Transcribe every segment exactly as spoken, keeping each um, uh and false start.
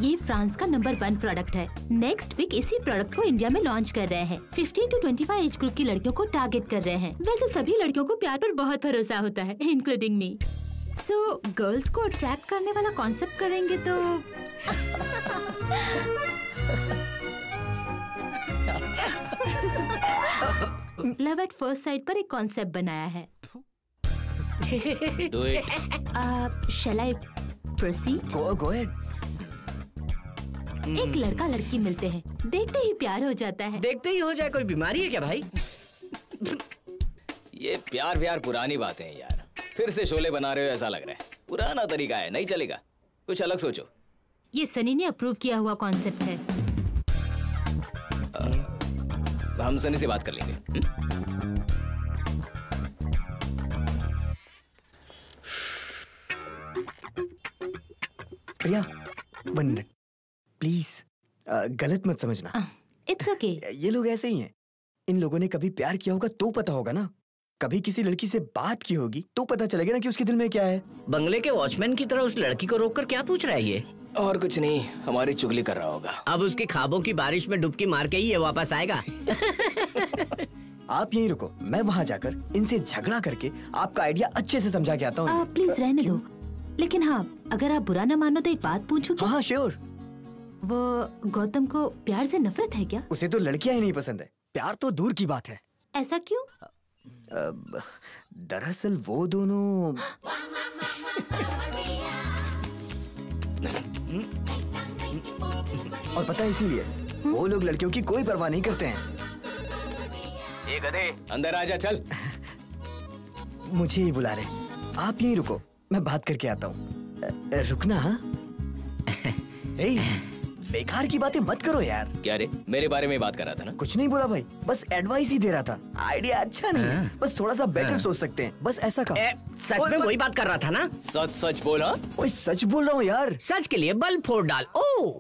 ये फ्रांस का number one product है। नेक्स्ट वीक इसी प्रोडक्ट को इंडिया में लॉन्च कर रहे हैं। Fifteen to twenty five age group की लड़कियों को टारगेट कर रहे हैं। वैसे सभी लड़कियों को प्यार पर बहुत भरोसा होता है, इंक्लूडिंग मी। सो गर्ल्स को अट्रैक्ट करने वाला कॉन्सेप्ट करेंगे तो लव एट फर्स्ट साइट पर एक कॉन्सेप्ट बनाया है। Do it. uh, shall I proceed? Go, go ahead. एक लड़का लड़की मिलते हैं, देखते ही प्यार हो जाता है। देखते ही हो जाए, कोई बीमारी है क्या भाई? ये प्यार व्यार पुरानी बातें हैं यार, फिर से शोले बना रहे हो ऐसा लग रहा है। पुराना तरीका है, नहीं चलेगा, कुछ अलग सोचो। ये सनी ने अप्रूव किया हुआ कॉन्सेप्ट है। आ, हम सनी से बात कर लेंगे। हुँ? प्रिया, वन मिनट प्लीज, गलत मत समझना। It's okay. ये लोग ऐसे ही हैं। इन लोगों ने कभी प्यार किया होगा तो पता होगा ना, कभी किसी लड़की से बात की होगी तो पता चलेगा ना कि उसके दिल में क्या है। बंगले के वॉचमैन की तरह उस लड़की को रोककर क्या पूछ रहा है ये? और कुछ नहीं, हमारी चुगली कर रहा होगा। अब उसकी ख्वाबों की बारिश में डुबकी मार के ही ये वापस आएगा। आप यहीं रुको, मैं वहाँ जाकर इनसे झगड़ा करके आपका आइडिया अच्छे से समझा के आता हूँ। प्लीज रहने दो, लेकिन हाँ, अगर आप बुरा न मानो तो एक बात पूछूं? हाँ हाँ श्योर। वो गौतम को प्यार से नफरत है क्या? उसे तो लड़कियां ही नहीं पसंद है, प्यार तो दूर की बात है। ऐसा क्यों? दरअसल वो दोनों और पता है इसीलिए वो लोग लड़कियों की कोई परवाह नहीं करते हैं। ये गधे, अंदर आजा, चल। मुझे ही बुला रहे, आप यहीं रुको, मैं बात करके आता हूँ। रुकना। हाँ बेकार की बातें मत करो यार। क्या रे, मेरे बारे में बात कर रहा था ना? कुछ नहीं बोला भाई, बस एडवाइस ही दे रहा था। आइडिया अच्छा नहीं है, बस थोड़ा सा बेटर सोच सकते हैं, बस ऐसा कहा। सच में वही बात कर रहा था ना? सच सच बोला। ओए सच बोल रहा हूँ यार। सच के लिए बल फोड़ डाल। ओ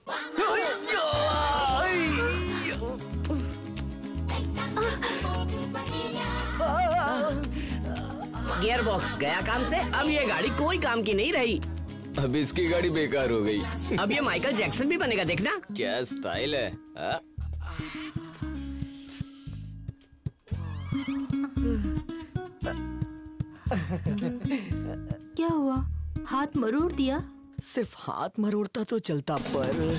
गियर बॉक्स गया काम से, अब ये गाड़ी कोई काम की नहीं रही। अब इसकी गाड़ी बेकार हो गई। अब ये माइकल जैक्सन भी बनेगा, देखना। क्या स्टाइल है। आ? क्या हुआ, हाथ मरोड़ दिया? सिर्फ हाथ मरोड़ता तो चलता, पर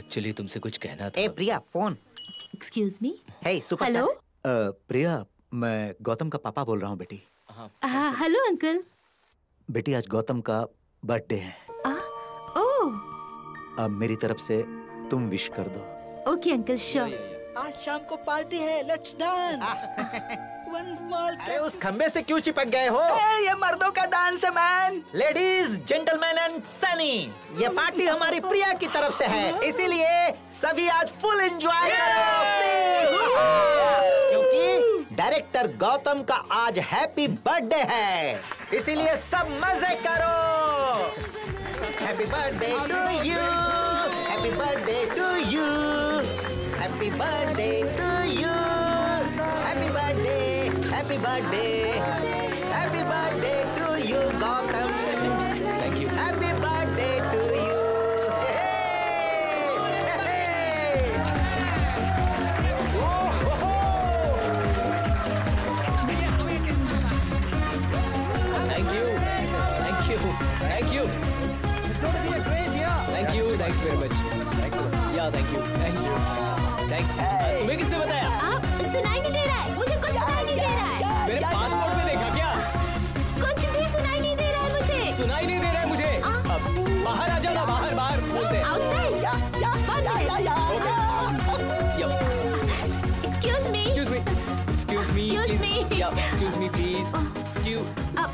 एक्चुअली तुमसे कुछ कहना था। ए Priya, phone. Excuse me. Hey super. Hello. Priya, मैं गौतम का पापा बोल रहा हूँ बेटी। हाँ, हेलो अंकल। बेटी, आज गौतम का बर्थडे है। आ, ओह। अब मेरी तरफ से तुम विश कर दो। Okay uncle, sure. आज शाम को पार्टी है, लेट्स डांस। One small. अरे उस खंबे से क्यों चिपक गए हो? ए, ये मर्दों का डांस है man. Ladies, gentleman and Sunny, ये पार्टी हमारी प्रिया की तरफ से है, इसीलिए सभी आज फुल एंजॉय करो, क्योंकि डायरेक्टर गौतम का आज हैप्पी बर्थडे है, इसीलिए सब मजे करो। Happy birthday to you, happy birthday to you, happy birthday to you, happy birthday, happy birthday, happy birthday to you Gautam. Thank you. Happy birthday to you. Thank you, thank you, thank you, thank you, thanks very much, या thank you, thanks, thanks. तुम्हें किसने बताया? आप सुनाई नहीं दे रहा है, मुझे कुछ सुनाई नहीं दे रहा है। मेरे पासपोर्ट में देखा क्या? कुछ भी सुनाई नहीं दे रहा है मुझे। सुनाई नहीं दे रहा है मुझे। अब बाहर आ जाना, बाहर बाहर बोलते हैं। Outside. Excuse me. Excuse me, excuse me, Excuse please. me. Yeah, excuse me, please. Excuse.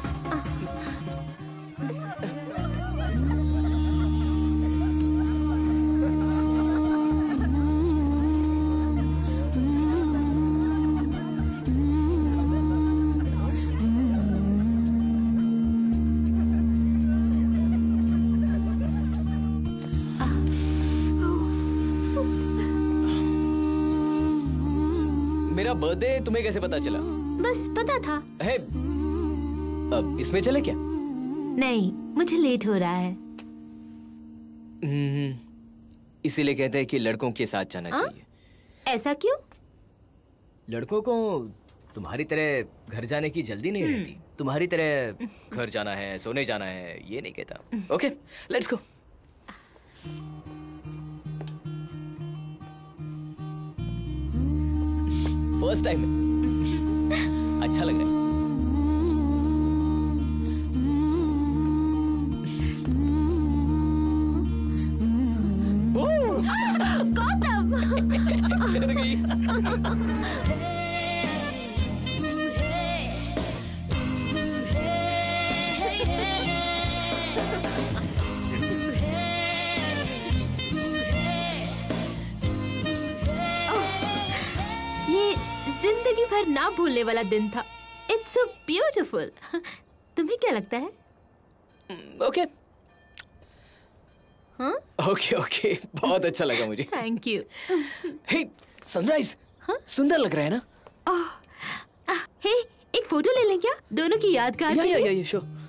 मेरा बर्थडे तुम्हें कैसे पता चला? बस पता था। है, अब इसमें चले क्या? नहीं, मुझे लेट हो रहा है। हम्म, इसीलिए कहते हैं कि लड़कों के साथ जाना आ? चाहिए। ऐसा क्यों? लड़कों को तुम्हारी तरह घर जाने की जल्दी नहीं रहती। तुम्हारी तरह घर जाना है, सोने जाना है, ये नहीं कहता। Okay, let's go. First time अच्छा लग रहा है। गौतम। डर गई। ये जिंदगी भर ना भूलने वाला दिन था। It's so beautiful. तुम्हें क्या लगता है? ओके हाँ? ओके ओके, बहुत अच्छा लगा मुझे। Thank you. हे, सनराइज सुंदर लग रहा है ना? हे, एक फोटो ले लें क्या? दोनों की यादगार या के या लिए? या, या श्योर।